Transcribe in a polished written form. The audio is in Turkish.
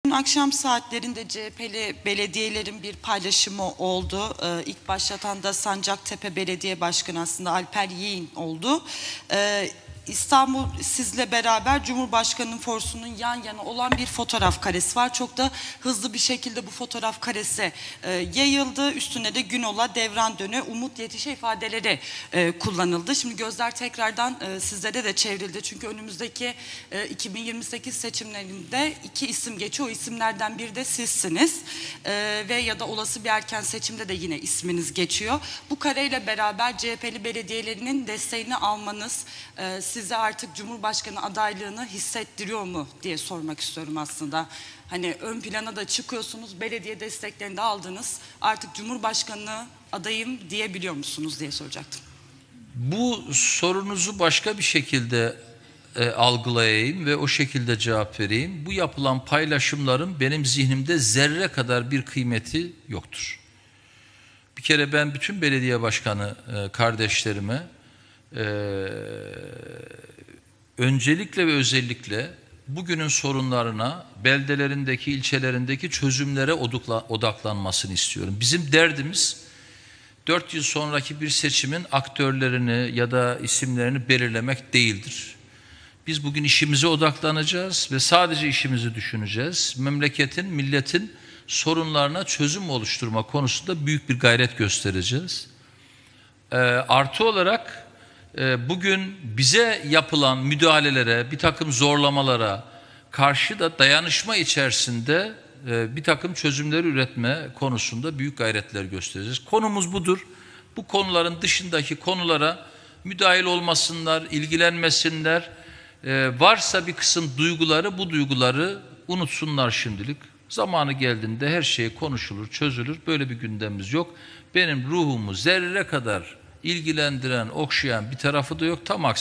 Dün akşam saatlerinde CHP'li belediyelerin bir paylaşımı oldu. İlk başlatan da Sancaktepe Belediye Başkanı aslında Alper Yiğin oldu. İstanbul sizle beraber Cumhurbaşkanı'nın forsunun yan yana olan bir fotoğraf karesi var. Çok da hızlı bir şekilde bu fotoğraf karesi yayıldı. Üstüne de Günola, Devran Döne, Umut Yetişe ifadeleri kullanıldı. Şimdi gözler tekrardan sizlere de çevrildi. Çünkü önümüzdeki 2028 seçimlerinde iki isim geçiyor. O isimlerden biri de sizsiniz. Ve ya da olası bir erken seçimde de yine isminiz geçiyor. Bu kareyle beraber CHP'li belediyelerinin desteğini almanız size artık Cumhurbaşkanı adaylığını hissettiriyor mu diye sormak istiyorum aslında. Hani ön plana da çıkıyorsunuz, belediye desteklerini de aldınız. Artık Cumhurbaşkanı adayım diyebiliyor musunuz diye soracaktım. Bu sorunuzu başka bir şekilde algılayayım ve o şekilde cevap vereyim. Bu yapılan paylaşımların benim zihnimde zerre kadar bir kıymeti yoktur. Bir kere ben bütün belediye başkanı kardeşlerime öncelikle ve özellikle bugünün sorunlarına, beldelerindeki, ilçelerindeki çözümlere odaklanmasını istiyorum. Bizim derdimiz 4 yıl sonraki bir seçimin aktörlerini ya da isimlerini belirlemek değildir. Biz bugün işimize odaklanacağız ve sadece işimizi düşüneceğiz. Memleketin, milletin sorunlarına çözüm oluşturma konusunda büyük bir gayret göstereceğiz. Artı olarak bugün bize yapılan müdahalelere, bir takım zorlamalara karşı da dayanışma içerisinde bir takım çözümleri üretme konusunda büyük gayretler göstereceğiz. Konumuz budur. Bu konuların dışındaki konulara müdahil olmasınlar, ilgilenmesinler. Varsa bir kısım duyguları, bu duyguları unutsunlar şimdilik. Zamanı geldiğinde her şey konuşulur, çözülür. Böyle bir gündemimiz yok. Benim ruhumu zerre kadar ilgilendiren, okşayan bir tarafı da yok. Tam aksine